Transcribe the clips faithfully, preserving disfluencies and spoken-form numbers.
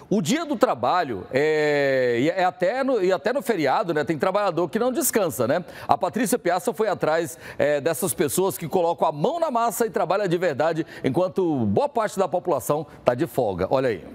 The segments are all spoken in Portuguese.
O dia do trabalho é, é até no, e até no feriado, né? Tem trabalhador que não descansa, né? A Patrícia Piazza foi atrás é, dessas pessoas que colocam a mão na massa e trabalham de verdade, enquanto boa parte da população está de folga. Olha aí.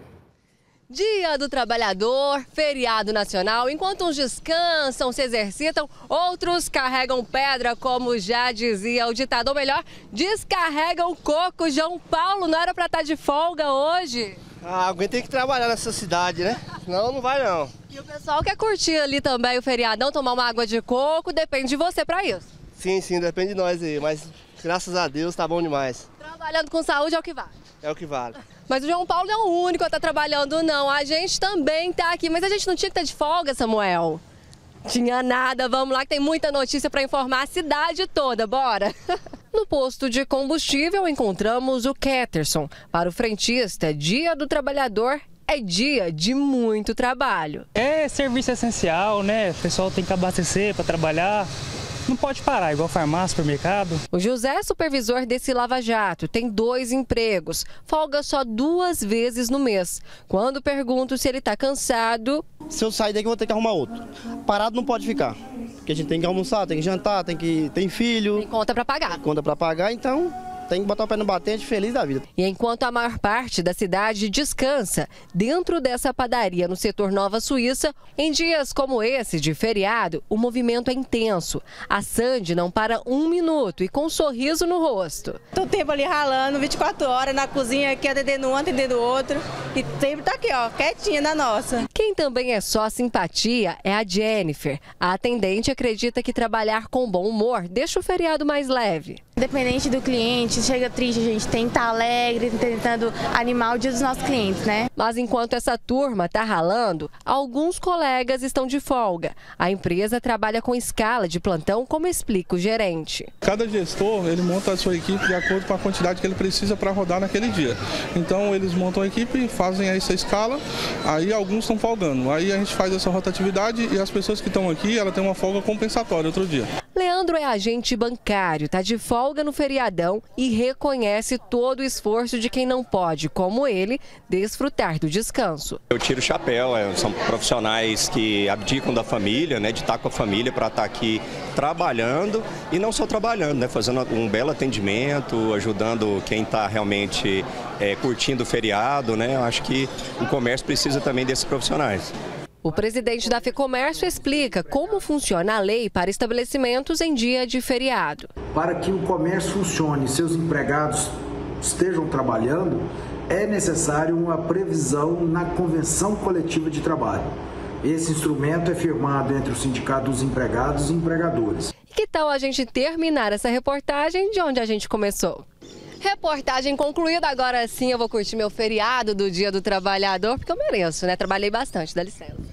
Dia do Trabalhador, feriado nacional, enquanto uns descansam, se exercitam, outros carregam pedra, como já dizia o ditado, ou melhor, descarregam coco. João Paulo, não era para estar de folga hoje? Ah, alguém tem que trabalhar nessa cidade, né? Senão não vai não. E o pessoal quer curtir ali também o feriadão, tomar uma água de coco, depende de você para isso. Sim, sim, depende de nós aí, mas graças a Deus tá bom demais. Trabalhando com saúde é o que vale. É o que vale. Mas o João Paulo não é o único a estar trabalhando, não. A gente também está aqui, mas a gente não tinha que estar de folga, Samuel. Tinha nada, vamos lá que tem muita notícia para informar a cidade toda, bora! No posto de combustível encontramos o Ketterson. Para o frentista, Dia do Trabalhador é dia de muito trabalho. É serviço essencial, né? O pessoal tem que abastecer para trabalhar. Não pode parar, igual farmácia, supermercado. O José é supervisor desse lava-jato, tem dois empregos, folga só duas vezes no mês. Quando pergunto se ele está cansado... Se eu sair daqui, eu vou ter que arrumar outro. Parado não pode ficar, porque a gente tem que almoçar, tem que jantar, tem que tem filho. Tem conta para pagar. Tem conta para pagar, então... tem que botar o pé no batente, feliz da vida. E enquanto a maior parte da cidade descansa, dentro dessa padaria no setor Nova Suíça, em dias como esse de feriado, o movimento é intenso. A Sandy não para um minuto e com um sorriso no rosto. Tô tempo ali ralando, vinte e quatro horas na cozinha, aqui atendendo um, atendendo o outro. E sempre tá aqui, ó, quietinha na nossa. Quem também é só simpatia é a Jennifer. A atendente acredita que trabalhar com bom humor deixa o feriado mais leve. Independente do cliente, chega triste, a gente tem que estar alegre, tentando animar o dia dos nossos clientes, né? Mas enquanto essa turma está ralando, alguns colegas estão de folga. A empresa trabalha com escala de plantão, como explica o gerente. Cada gestor, ele monta a sua equipe de acordo com a quantidade que ele precisa para rodar naquele dia. Então, eles montam a equipe, fazem essa escala, aí alguns estão folgando. Aí a gente faz essa rotatividade e as pessoas que estão aqui, ela tem uma folga compensatória outro dia. Leandro é agente bancário, está de folga no feriadão e reconhece todo o esforço de quem não pode, como ele, desfrutar do descanso. Eu tiro o chapéu, são profissionais que abdicam da família, né, de estar com a família para estar aqui trabalhando e não só trabalhando, né, fazendo um belo atendimento, ajudando quem está realmente é, curtindo o feriado, né. Eu acho que o comércio precisa também desses profissionais. O presidente da FEComércio explica como funciona a lei para estabelecimentos em dia de feriado. Para que o comércio funcione e seus empregados estejam trabalhando, é necessário uma previsão na convenção coletiva de trabalho. Esse instrumento é firmado entre o Sindicato dos Empregados e Empregadores. E que tal a gente terminar essa reportagem de onde a gente começou? Reportagem concluída, agora sim eu vou curtir meu feriado do Dia do Trabalhador, porque eu mereço, né? Trabalhei bastante, dá licença.